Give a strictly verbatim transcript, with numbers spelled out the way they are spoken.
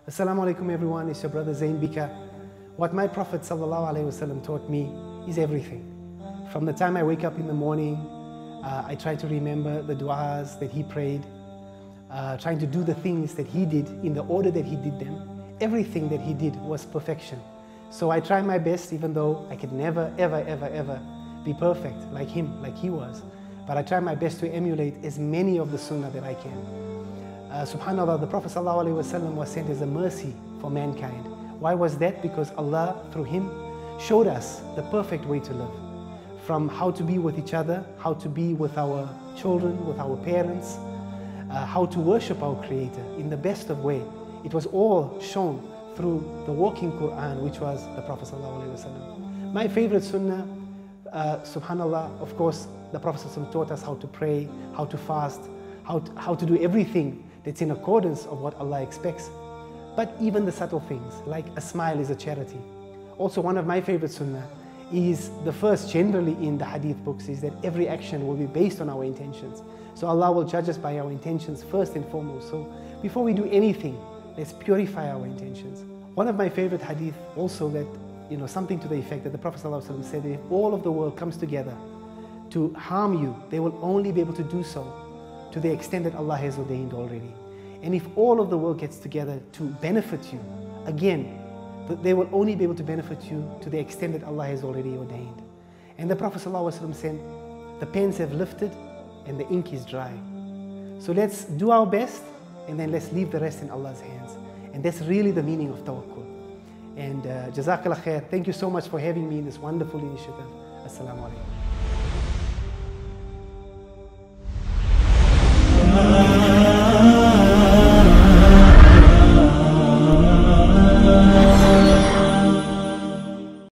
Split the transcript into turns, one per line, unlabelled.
Assalamu alaikum everyone, it's your brother Zain Bhikha. What my Prophet ﷺ taught me is everything. From the time I wake up in the morning, uh, I try to remember the du'as that he prayed, uh, trying to do the things that he did in the order that he did them. Everything that he did was perfection. So I try my best, even though I could never, ever, ever, ever be perfect like him, like he was. But I try my best to emulate as many of the Sunnah that I can. Uh, Subhanallah, the Prophet ﷺ was sent as a mercy for mankind. Why was that? Because Allah, through him, showed us the perfect way to live. From how to be with each other, how to be with our children, with our parents, uh, how to worship our Creator in the best of way. It was all shown through the walking Quran, which was the Prophet ﷺ. My favorite Sunnah, uh, Subhanallah, of course, the Prophet ﷺ taught us how to pray, how to fast, how to, how to do everything that's in accordance of what Allah expects. But even the subtle things, like a smile is a charity. Also, one of my favorite Sunnah is the first generally in the hadith books is that every action will be based on our intentions. So Allah will judge us by our intentions first and foremost. So before we do anything, let's purify our intentions. One of my favorite hadith also that, you know, something to the effect that the Prophet ﷺ said that if all of the world comes together to harm you, they will only be able to do so to the extent that Allah has ordained already. And if all of the world gets together to benefit you, again, they will only be able to benefit you to the extent that Allah has already ordained. And the Prophet ﷺ said, the pens have lifted and the ink is dry. So let's do our best and then let's leave the rest in Allah's hands. And that's really the meaning of tawakkul. And uh, Jazakallah khair. Thank you so much for having me in this wonderful initiative. Assalamu alaikum.